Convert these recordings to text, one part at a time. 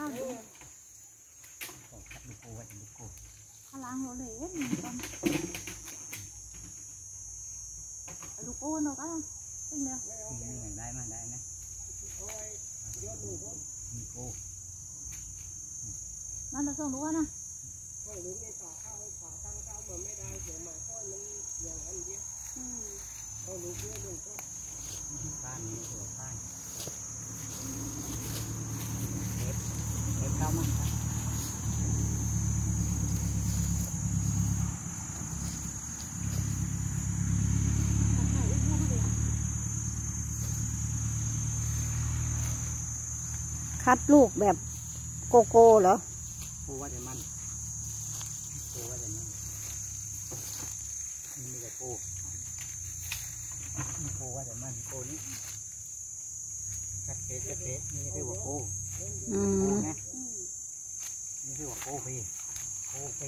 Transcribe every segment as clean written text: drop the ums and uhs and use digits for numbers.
ข้าวดูลูกโก้ไว้ลูกโก้ข้าวล้างเราเลยตอนลูกโก้เนาะก็เป็นไงได้ไหมลูกโก้นั่นเราส่งรู้นะลูกในฝาข้าวตั้งข้าวมันไม่ได้เสียหมาข้อยมันอย่างอันเดียวเอาลูกเยอะลงก็บ้านนี้ตัวบ้านเก็บเข้ามาคัดลูกแบบโกโก้เหรอโก้ว่าแต่มันโก้ว่าแต่มันนี่แต่โก้นี่โก้ว่าแต่มันโก้นี้กัดเตะนี่เรียกว่าโก้นะนี่เรียกว่าโก้เฟ่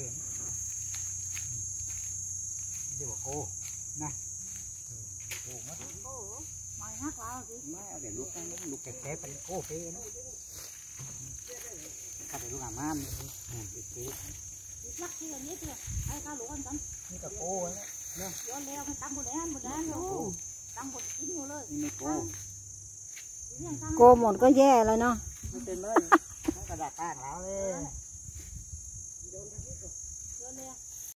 นี่เรียกว่าโก้นะโก้มัดไม่นักแล้วสิไม่เอาเดี๋ยวลูกแก่ๆเป็นโก้เฟ่นะถ้าเป็นลูกอ่างน้ำนี่เฟ่รักที่อย่างนี้เนี่ยให้ข้าวหลวงกันนี่ก็โก้นะย้อนแล้วให้ตั้งบนแอนอยู่ตั้งบนกินอยู่เลยนี่ไม่โก้โกหมดก็แย่แล้วเนาะไม่เป็นเลยกระดาษก้างแล้วเลยย้อนแล้ว